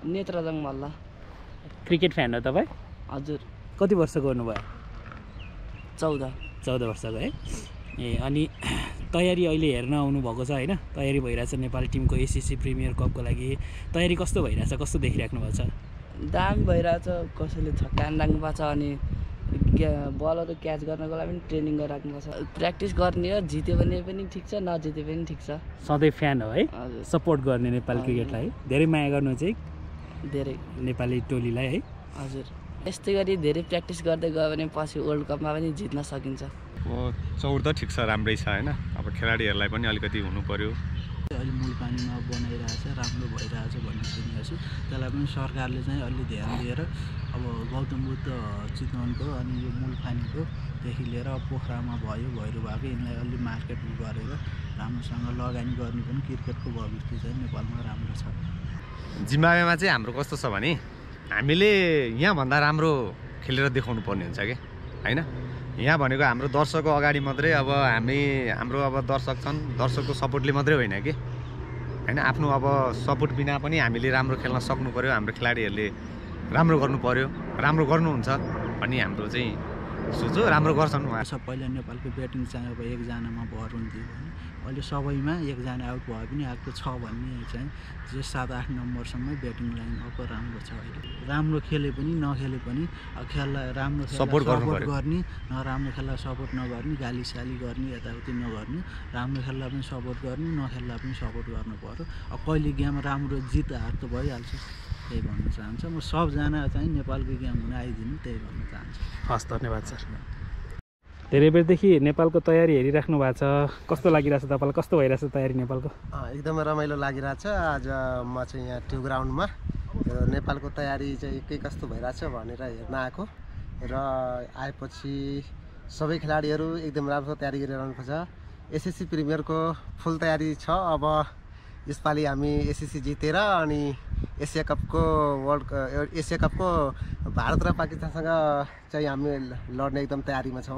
नेत्रजङ Malla. Cricket fan हो तपाईँ? हजुर। कति वर्षको हुनुभयो? 14 वर्षको है। ए अनि तयारी अहिले हेर्न आउनुभएको छ होइन? तयारी भइरहेछ नेपाल टिमको ACC प्रिमियर कपको लागि। तयारी कस्तो भइरहेछ? कस्तो देखिराख्नु भएको छ? दामी भइरहेछ। कसैले छक्का हान्नु भएको छ अनि बलहरू क्याच गर्नको लागि पनि ट्रेनिङ गरिराख्नु भएको छ। प्र्याक्टिस गर्ने हो, जित्यो भने पनि ठिक छ, नजित्यो पनि ठिक छ। सधैँ फ्यान हो है? हजुर। सपोर्ट गर्ने नेपाल क्रिकेटलाई धेरै माया गर्नुहुन्छ है? धेरै। नेपाली टोलीलाई है? हजुर। यस्तै गरी धेरै प्र्याक्टिस गर्दै गयो भने पछि वर्ल्ड कपमा पनि जित्न सकिन्छ। चौर त ठिक छ, राम्रै छ होइन? अब खेलाडीहरूलाई पनि अलिकति हुनु पर्यो। अहिले मूल पानीमा बनाइरहेछ, राम्रो भइरहेछ भन्ने सुनेको छु। त्यसलाई पनि सरकारले चाहिँ अलि ध्यान दिएर अब गौतम बुद्ध चितवनको अनि यो मूल पानीकोदेखि लिएर पोखरामा भयो, भैरो भएको यिनलाई अलि मार्केट गरेर राम्रोसँग लगानी गर्ने पनि क्रिकेटको भविष्य चाहिँ नेपालमा राम्रो छ। जिम्बावेमा चाहिँ हाम्रो कस्तो छ भने हामीले यहाँभन्दा राम्रो खेलेर देखाउनु पर्ने हुन्छ कि होइन? यहाँ भनेको हाम्रो दर्शकको अगाडि मात्रै अब हाम्रो अब दर्शक छन्, दर्शकको सपोर्टले मात्रै होइन कि होइन? आफ्नो अब सपोर्ट बिना पनि हामीले राम्रो खेल्न सक्नु पर्यो। हाम्रो खेलाडीहरूले राम्रो गर्नु पर्यो, राम्रो गर्नुहुन्छ भन्ने हाम्रो चाहिँ सोच हो। राम्रो गर्छन् उहाँ। सबैले नेपालको ब्याटिङ चाहिँ अब एकजनामा भर हुन्थ्यो भने अहिले सबैमा एकजना आउट भए पनि आएको छ भन्ने चाहिँ जे 7-8 नम्बरसम्म ब्याटिङ लाइन अब राम्रो छ। अहिले राम्रो खेले पनि नखेले पनि खेललाई राम्रो सपोर्ट गर्ने, नराम्रो खेललाई सपोर्ट नगर्ने, गालीसाली गर्ने, यताउति नगर्ने, राम्रो खेललाई पनि सपोर्ट गर्ने, नखेललाई पनि सपोर्ट गर्नु पर्यो। अब कहिले गेम राम्रो जित हार त भइहाल्छ, त्यही भन्न चाहन्छ। म सबजना चाहिँ नेपालको गेम हुन आइदिनु, त्यही भन्न चाहन्छु। हस्, धन्यवाद सर। धेरै बेरदेखि नेपालको तयारी हेरिराख्नु भएको छ, कस्तो लागिरहेछ तपाईँलाई? कस्तो भइरहेछ तयारी नेपालको? एकदमै रमाइलो लागिरहेछ। आज म चाहिँ यहाँ ट्यु ग्राउन्डमा नेपालको तयारी चाहिँ के कस्तो भइरहेछ भनेर हेर्न आएको र आएपछि सबै खेलाडीहरू एकदम राम्रो तयारी गरिरहनु छ। ACC प्रिमियरको फुल तयारी छ। अब यसपालि हामी ACC जितेर अनि एसिया कपको भारत र पाकिस्तानसँग चाहिँ हामी लड्ने एकदम तयारीमा छौँ।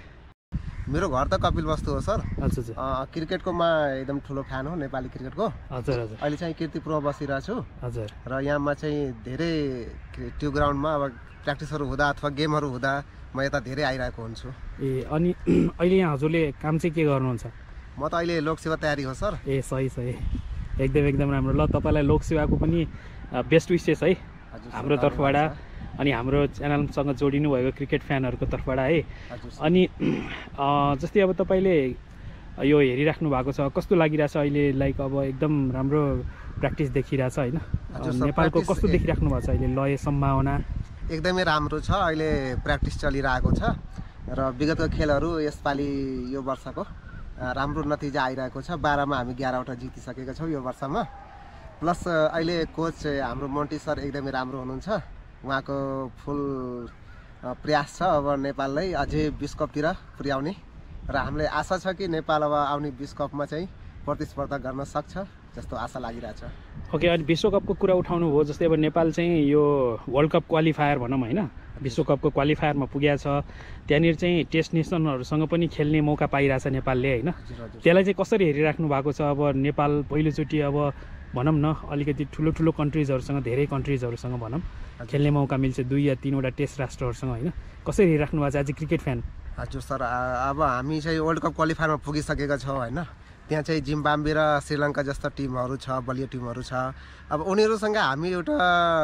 मेरो घर त कपिलवस्तु हो सर। हजुर। क्रिकेटको म एकदम ठुलो फ्यान हो, नेपाली क्रिकेटको। हजुर हजुर। अहिले चाहिँ कीर्तिपुरमा बसिरहेको छु। हजुर। र यहाँमा चाहिँ धेरै ट्यु ग्राउन्डमा अब प्र्याक्टिसहरू हुँदा अथवा गेमहरू हुँदा म यता धेरै आइरहेको हुन्छु। ए अनि अहिले यहाँ हजुरले काम चाहिँ के गर्नुहुन्छ? म त अहिले लोकसेवा तयारी हो सर। ए सही, एकदम राम्रो। ल तपाईँलाई लोकसेवाको पनि बेस्ट विसेस है हाम्रो तर्फबाट अनि हाम्रो च्यानलसँग जोडिनु भएको क्रिकेट फ्यानहरूको तर्फबाट है। अनि जस्तै अब तपाईँले यो हेरिराख्नु भएको छ, कस्तो लागिरहेछ अहिले? लाइक अब एकदम राम्रो प्र्याक्टिस देखिरहेछ होइन? नेपालको कस्तो देखिराख्नु भएको छ अहिले लय सम्भावना? एकदमै राम्रो छ। अहिले प्र्याक्टिस चलिरहेको छ र विगतको खेलहरू यसपालि यो वर्षको राम्रो नतिजा आइरहेको छ। 12मा हामी 11वटा जितिसकेका छौँ यो वर्षमा। प्लस अहिले कोच हाम्रो मोन्टी सर एकदमै राम्रो हुनुहुन्छ। उहाँको फुल प्रयास छ अब नेपाललाई अझै विश्वकपतिर पुर्याउने र हामीलाई आशा छ कि नेपाल अब आउने विश्वकपमा चाहिँ प्रतिस्पर्धा गर्न सक्छ जस्तो आशा लागिरहेछ। ओके, अनि विश्वकपको कुरा उठाउनु हो, जस्तै अब नेपाल चाहिँ यो वर्ल्ड कप क्वालिफायर भनौँ होइन, विश्वकपको क्वालिफायरमा पुगेको छ। त्यहाँनिर चाहिँ टेस्ट नेसनहरूसँग पनि खेल्ने मौका पाइरहेछ नेपालले होइन? त्यसलाई चाहिँ कसरी हेरिराख्नु भएको छ? अब नेपाल पहिलोचोटि अब भनौँ न अलिकति ठुलो कन्ट्रिजहरूसँग, धेरै कन्ट्रिजहरूसँग भनौँ खेल्ने मौका मिल्छ, 2 या 3वटा टेस्ट राष्ट्रहरूसँग होइन? कसरी हेरिराख्नु भएको छ एज ए क्रिकेट फ्यान? हजुर सर, अब हामी चाहिँ वर्ल्ड कप क्वालिफायरमा पुगिसकेका छौँ होइन? त्यहाँ चाहिँ जिम्बाब्वे र श्रीलङ्का जस्ता टिमहरू छ, बलियो टिमहरू छ। अब उनीहरूसँग हामी एउटा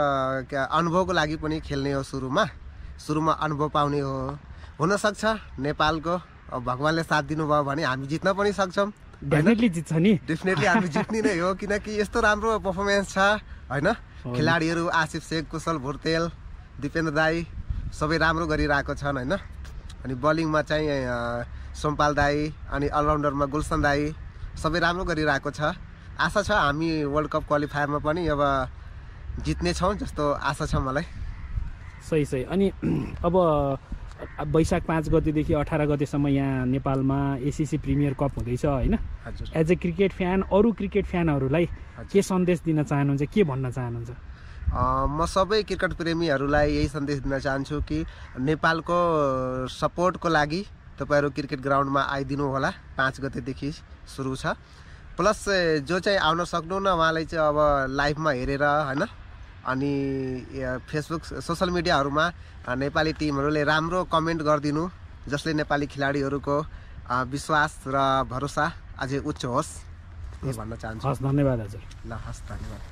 अनुभवको लागि पनि खेल्ने हो। सुरुमा अनुभव पाउने हो। हुनसक्छ नेपालको भगवान्ले साथ दिनुभयो भने हामी जित्न पनि सक्छौँ। डेफिनेटली जित्छ नि, डेफिनेटली हामी जित्ने नै हो, किनकि यस्तो राम्रो पर्फर्मेन्स छ होइन? खेलाडीहरू आसिफ शेख, कुशल भुर्तेल, दिपेन्द्र दाई सबै राम्रो गरिरहेको छन् होइन? अनि बलिङमा चाहिँ सोमपाल दाई अनि अलराउन्डरमा गुलसन दाई सबै राम्रो गरिरहेको छ। आशा छ हामी वर्ल्ड कप क्वालिफायरमा पनि अब जित्ने छौँ जस्तो आशा छ मलाई। सही। अनि अब वैशाख 5 गतेदेखि 18 गतेसम्म यहाँ नेपालमा ACC प्रिमियर कप हुँदैछ होइन? एज ए क्रिकेट फ्यान अरू क्रिकेट फ्यानहरूलाई के सन्देश दिन चाहनुहुन्छ, के भन्न चाहनुहुन्छ? म सबै क्रिकेट प्रेमीहरूलाई यही सन्देश दिन चाहन्छु कि नेपालको सपोर्टको लागि तपाईँहरू क्रिकेट ग्राउन्डमा आइदिनु होला। 5 गतेदेखि सुरु छ। प्लस जो चाहिँ आउन सक्नुहुन्न उहाँलाई चाहिँ अब लाइभमा हेरेर होइन अनि फेसबुक सोसल मिडियाहरूमा नेपाली टिमहरूले राम्रो कमेन्ट गरिदिनु जसले नेपाली खेलाडीहरूको विश्वास र भरोसा अझै उच्च होस् यही भन्न चाहन्छु। हस्, धन्यवाद हजुर। ल हस्, धन्यवाद।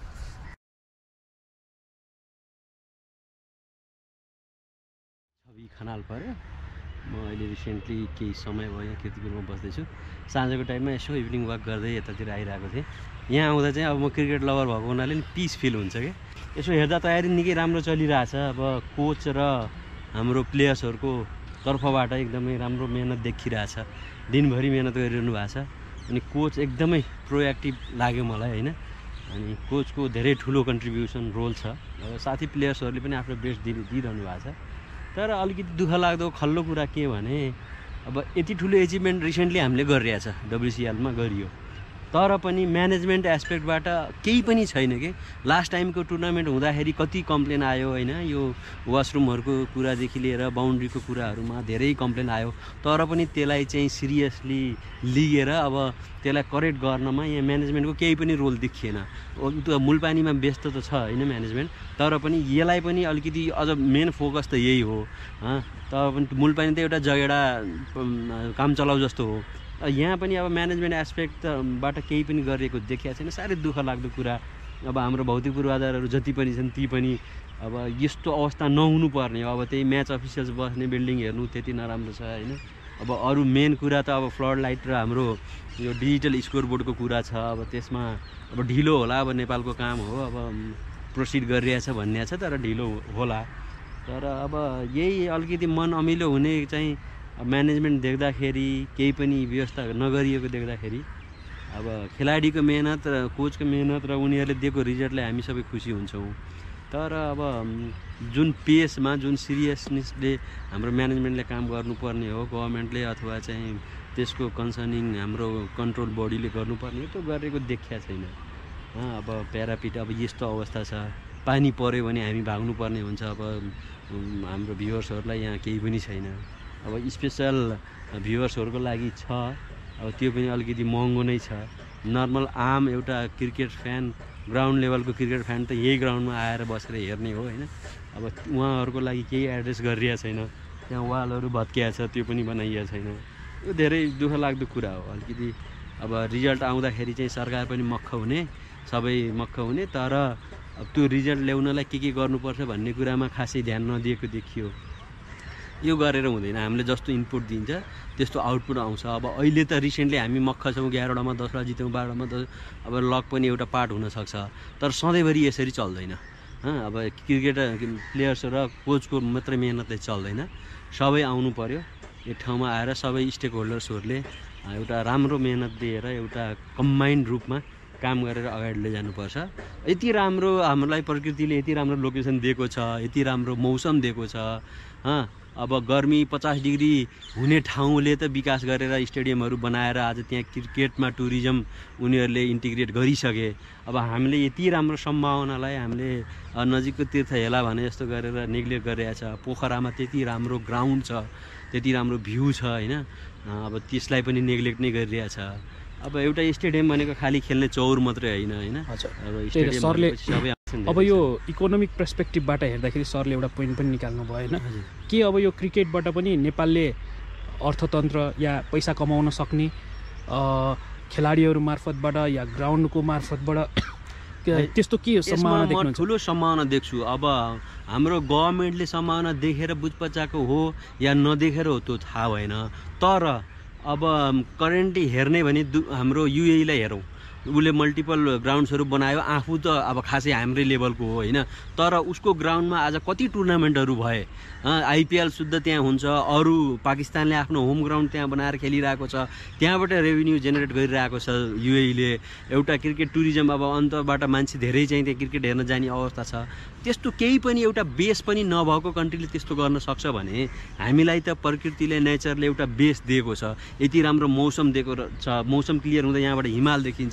छवि खनाल पर्यो। म अहिले रिसेन्टली केही समय भयो यहाँ कीर्तिपुरमा बस्दैछु। साँझको टाइममा यसो इभिनिङ वाक गर्दै यतातिर आइरहेको थिएँ। यहाँ आउँदा चाहिँ अब म क्रिकेट लभर भएको हुनाले नि पिस फिल हुन्छ कि यसो हेर्दा तयारी निकै राम्रो चलिरहेछ। अब कोच र हाम्रो प्लेयर्सहरूको तर्फबाट एकदमै राम्रो मेहनत देखिरहेछ। दिनभरि मेहनत गरिरहनु भएको छ अनि कोच एकदमै प्रोएक्टिभ लाग्यो मलाई होइन। अनि कोचको धेरै ठुलो कन्ट्रिब्युसन रोल छ। अब साथी प्लेयर्सहरूले पनि आफ्नो बेस्ट दिइरहनु भएको छ। तर अलिकति दुःख लाग्दो खल्लो कुरा के भने अब यति ठुलो एचिभमेन्ट रिसेन्टली हामीले गरिरहेछ, WCL-मा गरियो, तर पनि म्यानेजमेन्ट एस्पेक्टबाट केही पनि छैन कि। लास्ट टाइमको टुर्नामेन्ट हुँदाखेरि कति कम्प्लेन आयो होइन, यो वासरुमहरूको कुरादेखि लिएर बााउन्ड्रीको कुराहरूमा धेरै कम्प्लेन आयो, तर पनि त्यसलाई चाहिँ सिरियसली लिएर अब त्यसलाई करेक्ट गर्नमा यहाँ म्यानेजमेन्टको केही पनि रोल देखिएन। मूलपानीमा व्यस्त त छ होइन म्यानेजमेन्ट, तर पनि यसलाई पनि अलिकति अझ मेन फोकस त यही हो। तर पनि मूलपानी त एउटा जगेडा काम चलाउ जस्तो हो। यहाँ पनि अब म्यानेजमेन्ट एस्पेक्टबाट केही पनि गरिएको देखिएको छैन। साह्रै दुःख लाग्दो कुरा। अब हाम्रो भौतिक पूर्वाधारहरू जति पनि छन् ती पनि अब यस्तो अवस्था नहुनु पर्ने हो। अब त्यही म्याच अफिसियल्स बस्ने बिल्डिङ हेर्नु त्यति नराम्रो छ होइन। अब अरू मेन कुरा त अब फ्लड लाइट र हाम्रो यो डिजिटल स्कोर बोर्डको कुरा छ। अब त्यसमा अब ढिलो होला, अब नेपालको काम हो, अब प्रोसिड गरिरहेछ भन्ने छ, तर ढिलो होला। तर अब यही अलिकति मन अमिलो हुने चाहिँ म्यानेजमेन्ट देख्दाखेरि, केही पनि व्यवस्था नगरिएको देख्दाखेरि अब खेलाडीको मेहनत र कोचको मेहनत र उनीहरूले दिएको रिजल्टलाई हामी सबै खुसी हुन्छौँ। तर अब जुन पेसमा, जुन सिरियसनेसले हाम्रो म्यानेजमेन्टले काम गर्नुपर्ने हो, गभर्मेन्टले अथवा चाहिँ त्यसको कन्सर्निङ हाम्रो कन्ट्रोल बडीले गर्नुपर्ने हो, त्यो गरेको देखिया छैन। अब प्यारापिट अब यस्तो अवस्था छ, पानी पऱ्यो भने हामी भाग्नुपर्ने हुन्छ। अब हाम्रो भ्युवर्सहरूलाई यहाँ केही पनि छैन। अब स्पेसल भ्युवर्सहरूको लागि छ, अब त्यो पनि अलिकति महँगो नै छ। नर्मल आम एउटा क्रिकेट फ्यान, ग्राउन्ड लेभलको क्रिकेट फ्यान त यही ग्राउन्डमा आएर बसेर हेर्ने हो होइन। अब उहाँहरूको लागि केही एड्रेस गरिरहेको छैन। त्यहाँ वालहरू भत्किएको छ, त्यो पनि बनाइएको छैन। यो धेरै दुःख लाग्दो कुरा हो। अलिकति अब रिजल्ट आउँदाखेरि चाहिँ सरकार पनि मक्ख हुने, सबै मक्ख हुने, तर अब त्यो रिजल्ट ल्याउनलाई के गर्नुपर्छ भन्ने कुरामा खासै ध्यान नदिएको देखियो। यो गरेर हुँदैन। हामीले जस्तो इनपुट दिन्छ त्यस्तो आउटपुट आउँछ। अब अहिले त रिसेन्टली हामी मक्ख छौँ, 11वटामा 10वटा जित्यौँ, 12वटामा 10। अब लक पनि एउटा पार्ट हुनसक्छ, तर सधैँभरि यसरी चल्दैन। अब क्रिकेट प्लेयर्स र कोचको मात्रै मेहनतले चल्दैन। सबै आउनु पर्यो एक ठाउँमा आएर, सबै स्टेक होल्डर्सहरूले एउटा राम्रो मेहनत दिएर एउटा कम्बाइन्ड रूपमा काम गरेर अगाडि लैजानुपर्छ। यति राम्रो हामीलाई प्रकृतिले यति राम्रो लोकेसन दिएको छ, यति राम्रो मौसम दिएको छ। अब गर्मी 50 डिग्री हुने ठाउँले त विकास गरेर स्टेडियमहरू बनाएर आज त्यहाँ क्रिकेटमा टुरिज्म उनीहरूले इन्टिग्रेट गरिसके। अब हामीले यति राम्रो सम्भावनालाई हामीले नजिकको तीर्थ हेला भने जस्तो गरेर नेग्लेक्ट गरिरहेछ। पोखरामा त्यति राम्रो ग्राउन्ड छ, त्यति राम्रो भ्यू छ होइन। अब त्यसलाई पनि नेग्लेक्ट नै गरिरहेछ। अब एउटा स्टेडियम भनेको खालि खेल्ने चौर मात्रै होइन होइन। अब यो इकोनोमिक पर्सपेक्टिभबाट हेर्दाखेरि सरले एउटा पोइन्ट पनि निकाल्नु भयो होइन कि अब यो क्रिकेटबाट पनि नेपालले अर्थतन्त्र या पैसा कमाउन सक्ने खेलाडीहरू मार्फतबाट या ग्राउन्डको मार्फतबाट त्यस्तो के सम्भावना देख्नुहुन्छ? ठुलो सम्भावना देख्छु। अब हाम्रो गभर्मेन्टले सम्भावना देखेर बुझपचाएको हो या नदेखेर हो त्यो थाहा भएन। तर अब करेन्टली हेर्ने भने हाम्रो युएईलाई हेरौँ, उसले मल्टिपल ग्राउन्ड्सहरू बनायो। आफू त अब खासै हाम्रै लेभलको हो होइन, तर उसको ग्राउन्डमा आज कति टुर्नामेन्टहरू भए। आइपिएल शुद्ध त्यहाँ हुन्छ। अरू पाकिस्तानले आफ्नो होम ग्राउन्ड त्यहाँ बनाएर खेलिरहेको छ, त्यहाँबाट रेभिन्यू जेनेरेट गरिरहेको छ युएईले। एउटा क्रिकेट टुरिज्म, अब अन्तबाट मान्छे धेरै चाहिँ त्यहाँ क्रिकेट हेर्न जाने अवस्था छ। त्यस्तो केही पनि एउटा बेस पनि नभएको कन्ट्रीले त्यस्तो गर्न सक्छ भने हामीलाई त प्रकृतिले नेचरले एउटा बेस दिएको छ, यति राम्रो मौसम दिएको छ, मौसम क्लियर हुँदा यहाँबाट हिमाल देखिन्छ,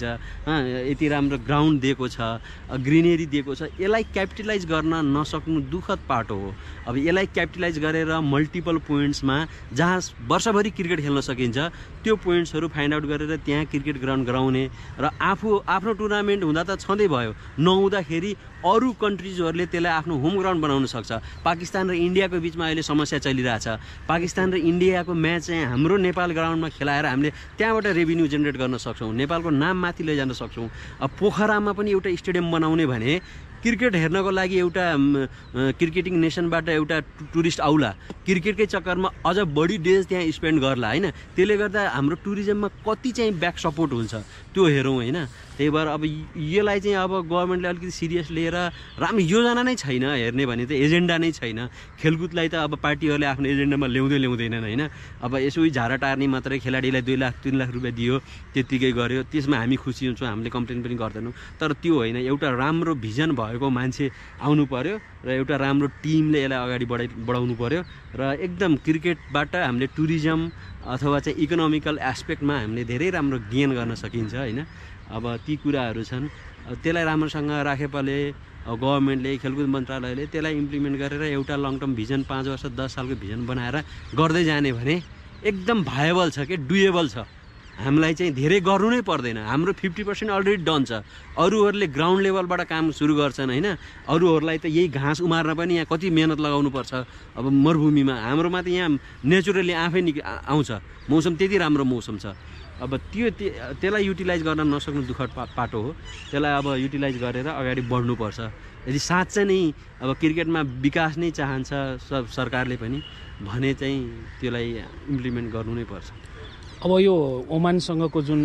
यति राम्रो ग्राउन्ड दिएको छ, ग्रिनेरी दिएको छ। यसलाई क्यापिटलाइज गर्न नसक्नु दुःखद पाटो हो। अब यसलाई क्यापिटलाइज गरेर मल्टिपल पोइन्ट्समा जहाँ वर्षभरि क्रिकेट खेल्न सकिन्छ त्यो पोइन्ट्सहरू फाइन्ड आउट गरेर त्यहाँ क्रिकेट ग्राउन्ड गराउने र आफ्नो टुर्नामेन्ट हुँदा त छँदै भयो, नहुँदाखेरि अरू कन्ट्रिजहरूले त्यसलाई आफ्नो होम ग्राउन्ड बनाउन सक्छ। पाकिस्तान र इन्डियाको बिचमा अहिले समस्या चलिरहेछ। पाकिस्तान र इन्डियाको म्याच चाहिँ हाम्रो नेपाल ग्राउन्डमा खेलाएर हामीले त्यहाँबाट रेभिन्यू जेनेरेट गर्न सक्छौँ, नेपालको नाम माथि लैजान सक्छौँ। अब पोखरामा पनि एउटा स्टेडियम बनाउने भने क्रिकेट हेर्नको लागि एउटा क्रिकेटिङ नेसनबाट एउटा टुरिस्ट आउला, क्रिकेटकै चक्करमा अझ बढी डेज त्यहाँ स्पेन्ड गर्ला होइन। त्यसले गर्दा हाम्रो टुरिज्ममा कति चाहिँ ब्याक सपोर्ट हुन्छ त्यो हेरौँ होइन। त्यही भएर अब यसलाई चाहिँ अब गभर्मेन्टले अलिकति सिरियस लिएर राम्रो योजना नै छैन, हेर्ने भने त एजेन्डा नै छैन। खेलकुदलाई त अब पार्टीहरूले आफ्नो एजेन्डामा ल्याउँदैनन् होइन। अब यसो झारा टार्ने मात्रै, खेलाडीलाई 2 लाख 3 लाख रुपियाँ दियो त्यत्तिकै गर्यो, त्यसमा हामी खुसी हुन्छौँ, हामीले कम्प्लेन पनि गर्दैनौँ। तर त्यो होइन, एउटा राम्रो भिजन भएको मान्छे आउनु पर्यो र एउटा राम्रो टिमले यसलाई अगाडि बढाउनु पर्यो र एकदम क्रिकेटबाट हामीले टुरिज्म अथवा चाहिँ इकोनोमिकल एस्पेक्टमा हामीले धेरै राम्रो गेन गर्न सकिन्छ होइन। अब ती कुराहरू छन्, त्यसलाई राम्रोसँग राखेपाले गभर्मेन्टले, खेलकुद मन्त्रालयले त्यसलाई इम्प्लिमेन्ट गरेर एउटा लङ टर्म भिजन 5 वर्ष 10 सालको भिजन बनाएर गर्दै जाने भने एकदम भाएबल छ कि डुएबल छ। हामीलाई चाहिँ धेरै गर्नु नै पर्दैन, हाम्रो 50% अलरेडी डन छ। अरूहरूले ग्राउन्ड लेभलबाट काम सुरु गर्छन् होइन। अरूहरूलाई त यही घाँस उमार्न पनि यहाँ कति मेहनत लगाउनु पर्छ। अब मरुभूमिमा हाम्रोमा त यहाँ नेचुरली आफै आउँछ, मौसम त्यति राम्रो मौसम छ। अब त्यसलाई युटिलाइज गर्न नसक्नु दुःखद पाटो हो। त्यसलाई अब युटिलाइज गरेर अगाडि बढ्नुपर्छ। यदि साँच्चै नै अब क्रिकेटमा विकास नै चाहन्छ सरकारले पनि भने चाहिँ त्यसलाई इम्प्लिमेन्ट गर्नु नै पर्छ। अब यो ओमानसँगको जुन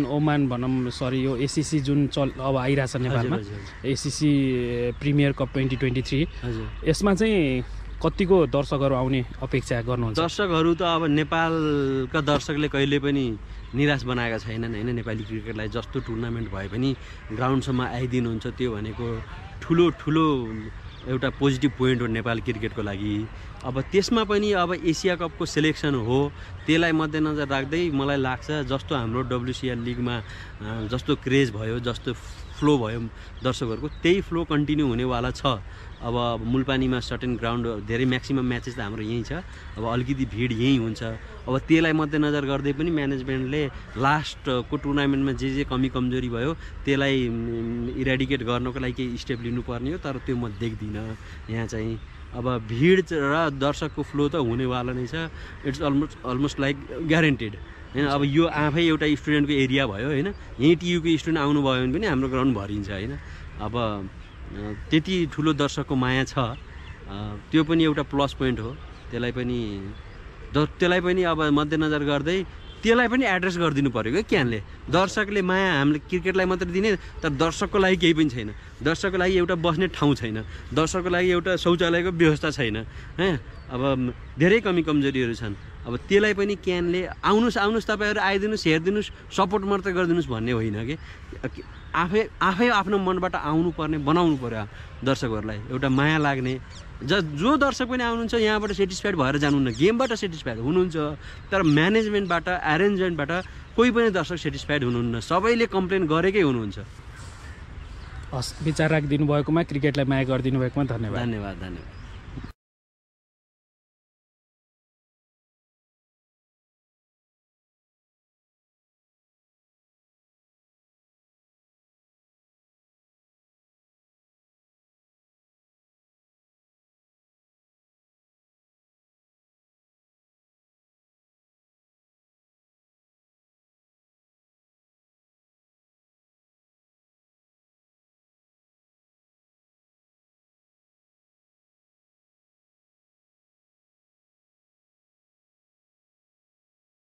यो एसीसी जुन अब आइरहेछ नेपालमा, एसीसी प्रिमियर कप 2023, यसमा चाहिँ कतिको दर्शकहरू आउने अपेक्षा गर्नुहुन्छ? दर्शकहरू त अब नेपालका दर्शकले कहिले पनि निराश बनाएका छैनन् होइन। नेपाली क्रिकेटलाई जस्तो टुर्नामेन्ट भए पनि ग्राउन्डसम्म आइदिनुहुन्छ, त्यो भनेको ठुलो एउटा पोजिटिभ पोइन्ट हो नेपाल क्रिकेटको लागि। अब त्यसमा पनि अब एसिया कपको सेलेक्सन हो, त्यसलाई मध्यनजर राख्दै मलाई लाग्छ जस्तो हाम्रो WCL लिगमा जस्तो क्रेज भयो, जस्तो फ्लो भयो दर्शकहरूको, त्यही फ्लो कन्टिन्यू हुनेवाला छ। अब मुलपानीमा सर्टेन ग्राउन्ड धेरै म्याक्सिमम म्याचेस त हाम्रो यहीँ छ, अब अलिकति भिड यहीँ हुन्छ। अब त्यसलाई मध्यनजर गर्दै पनि म्यानेजमेन्टले लास्टको टुर्नामेन्टमा जे कमी कमजोरी भयो त्यसलाई इराडिकेट गर्नको लागि केही स्टेप लिनुपर्ने हो, तर त्यो म देख्दिनँ यहाँ चाहिँ। अब भिड र दर्शकको फ्लो त हुनेवाला नै छ, इट्स अलमोस्ट लाइक ग्यारेन्टेड होइन। अब यो आफै एउटा स्टुडेन्टको एरिया भयो होइन, यहीँ टियुको स्टुडेन्ट आउनुभयो भने पनि हाम्रो ग्राउन्ड भरिन्छ होइन। अब त्यति ठुलो दर्शकको माया छ, त्यो पनि एउटा प्लस पोइन्ट हो। त्यसलाई पनि अब मध्यनजर गर्दै त्यसलाई पनि एड्रेस गरिदिनु पऱ्यो क्या क्यानले। दर्शकले माया हामीले क्रिकेटलाई मात्र दिने, तर दर्शकको लागि केही पनि छैन। दर्शकको लागि एउटा बस्ने ठाउँ छैन, दर्शकको लागि एउटा शौचालयको व्यवस्था छैन होइन। अब धेरै कमी कमजोरीहरू छन्। अब त्यसलाई पनि क्यानले आउनुहोस् तपाईँहरू आइदिनुहोस्, हेरिदिनुहोस्, सपोर्ट मात्रै गरिदिनुहोस् भन्ने होइन कि आफै आफ्नो मनबाट आउनुपर्ने बनाउनु पर्यो दर्शकहरूलाई, एउटा माया लाग्ने। जो दर्शक पनि आउनुहुन्छ यहाँबाट सेटिस्फाइड भएर जानुहुन्न, गेमबाट सेटिस्फाइड हुनुहुन्छ, तर म्यानेजमेन्टबाट एरेन्जमेन्टबाट कोही पनि दर्शक सेटिस्फाइड हुनुहुन्न, सबैले कम्प्लेन गरेकै हुनुहुन्छ। हस्, विचार राखिदिनु भएकोमा, क्रिकेटलाई माया गरिदिनु भएकोमा धन्यवाद। धन्यवाद।